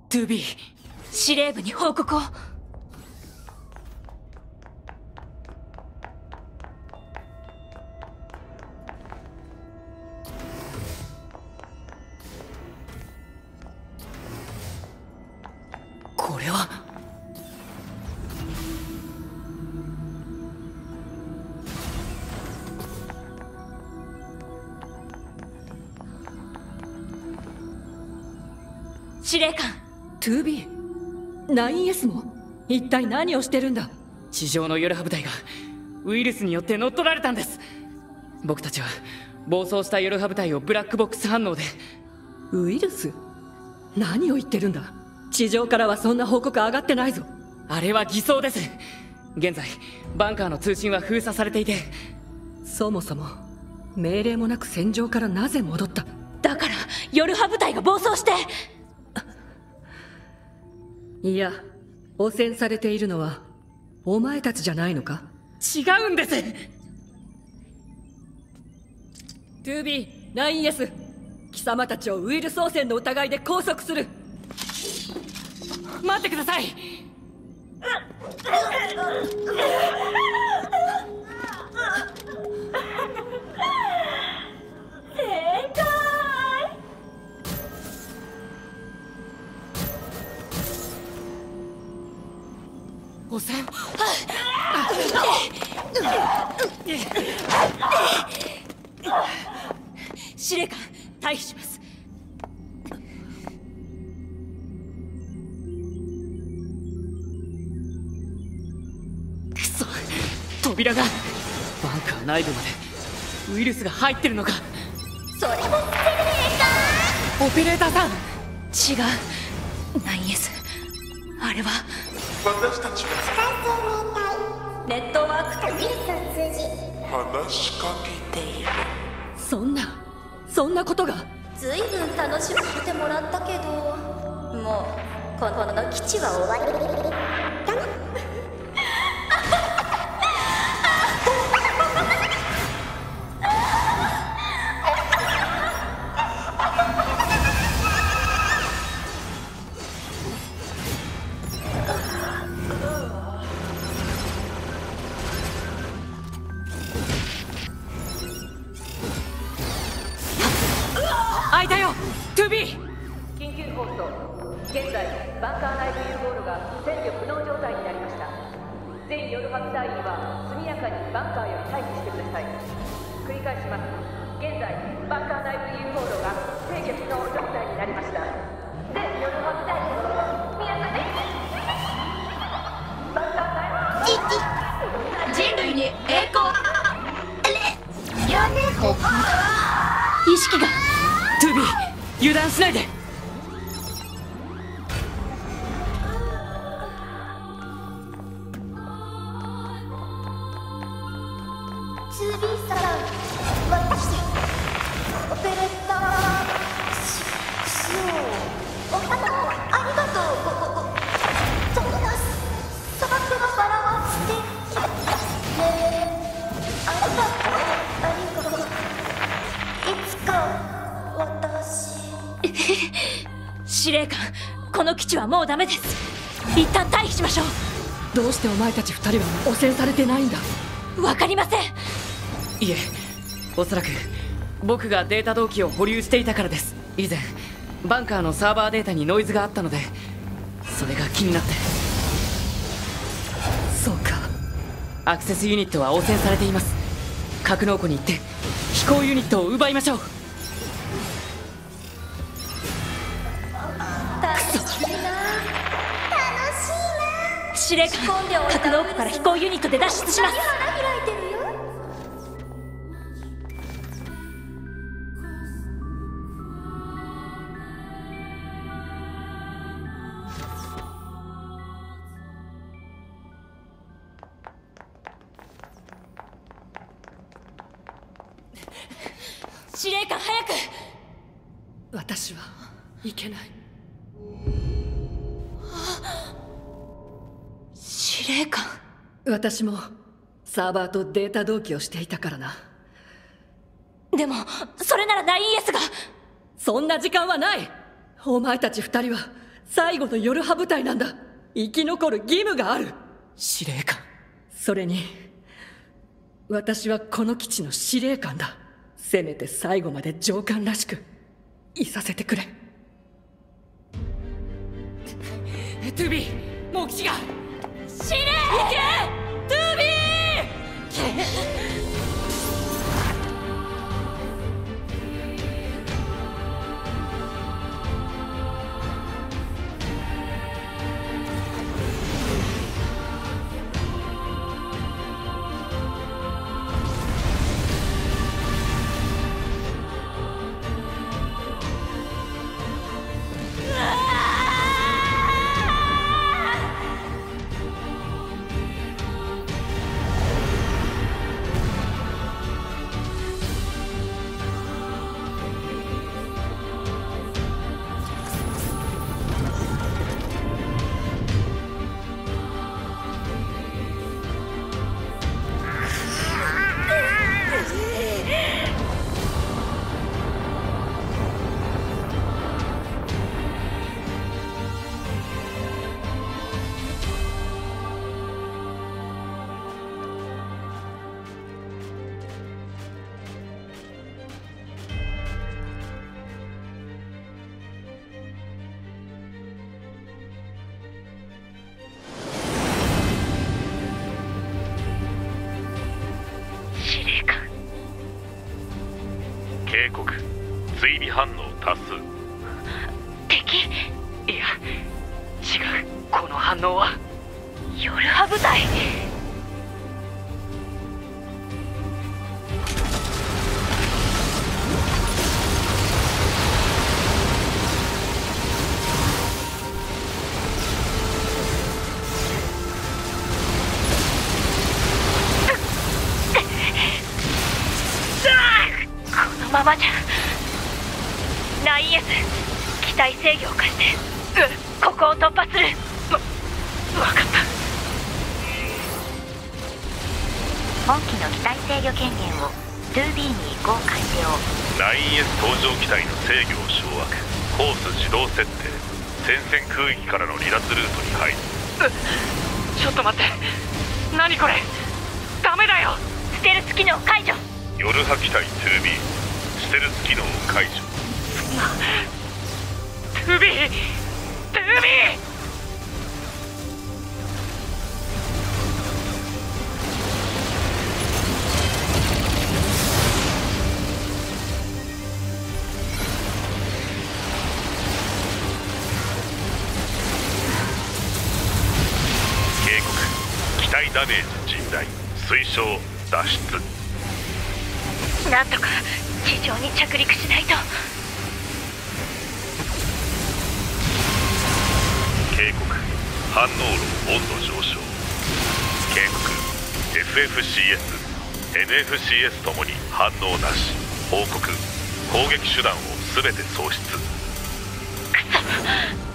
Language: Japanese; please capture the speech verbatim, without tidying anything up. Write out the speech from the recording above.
トゥービー、司令部に報告を。これは司令官。 トゥービー、ナインエス も一体何をしてるんだ。 地上のヨルハ部隊がウイルスによって乗っ取られたんです。僕たちは暴走したヨルハ部隊をブラックボックス反応で。 ウイルス？何を言ってるんだ。地上からはそんな報告上がってないぞ。 あれは偽装です。現在バンカーの通信は封鎖されていて。 そもそも命令もなく戦場からなぜ戻った。 だからヨルハ部隊が暴走して。 いや、汚染されているのはお前たちじゃないのか。 違うんです。 トゥービー、ナインエス、貴様たちをウイルス汚染の疑いで拘束する。 待ってください。 正解。 汚染。司令官、退避します。くそ、扉が。バンカー内部までウイルスが入ってるのか。 それもスペルか。 オペレーターさん。違う、ナインエス、あれは私たちはネットワークとウイルスを通じ話しかけている。 そんなそんなことが。 ずいぶん楽しませてもらったけど、もうこの基地は終わりだな。 開いたよ、トゥービー。 緊急放送。現在バンカー内部 U ボールが制御不能状態になりました。全ヨルハ部隊員は速やかにバンカーより退避してください。繰り返します。現在バンカー内部 U ボールが制御不能状態になりました。全ヨルハ部隊員皆さんでバンカー内部人類に栄光。やめろ。 意識が。トゥービー、油断しないで。 ツービーさん、私オペレーターししよう。あのありがとう。ごごごそんな砂漠のバラは素敵ね。ありがとう。ありがとう。いつか私司令官、この基地はもうダメです。一旦退避しましょう。 どうしてお前たち二人は汚染されてないんだ。 わかりません。 いえ、おそらく僕がデータ同期を保留していたからです。以前バンカーのサーバーデータにノイズがあったので、それが気になって。 そうか。 アクセスユニットは汚染されています。格納庫に行って飛行ユニットを奪いましょう。 司令官、格納庫から飛行ユニットで脱出します。 花開いてるよ。 司令官、早く。 私はいけない。 司令官。 私もサーバーとデータ同期をしていたからな。 でもそれなら ナインエス が。 そんな時間はない。お前たち二人は最後の夜派部隊なんだ。生き残る義務がある。 司令官。 それに私はこの基地の司令官だ。せめて最後まで上官らしくいさせてくれ。 トゥービー、もう基地が。 司令行けトゥービー警告、追尾反応多数。 敵？いや違う。この反応は夜派部隊。このままじゃ。ナインエス、機体制御を貸して、うん、ここを突破する。わ、分かった。 本機の機体制御権限を ツービー に移行完了。 ナインエス 搭乗機体の制御を掌握。コース自動設定。戦線空域からの離脱ルートに入る。 ちょっと待って、何これ。ダメだよ。 ステルス機能解除。 夜派機体 ツービー、 ステルス機能を解除。 トゥービー、トゥービー。 警告、機体ダメージ甚大。推奨脱出。 なんとか地上に着陸しないと。 警告、反応炉温度上昇。警告、 エフエフシーエス、エヌエフシーエス ともに反応なし。報告、攻撃手段を全て喪失。 くそ。